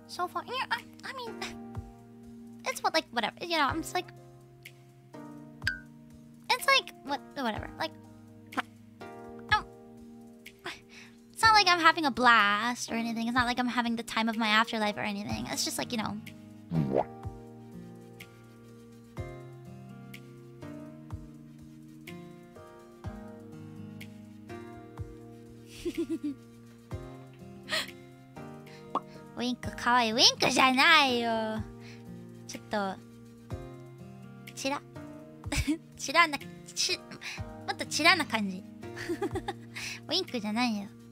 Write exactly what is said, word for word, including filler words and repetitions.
so far. Yeah, I, I mean, it's what like whatever. You know, I'm just like, it's like what whatever. Like, oh, it's not like I'm having a blast or anything. It's not like I'm having the time of my afterlife or anything. It's just like, you know.ウィンクかわいい。ウィンクじゃないよ。ちょっとチラチラなちもっとチラな感じ。ウィンクじゃないよ。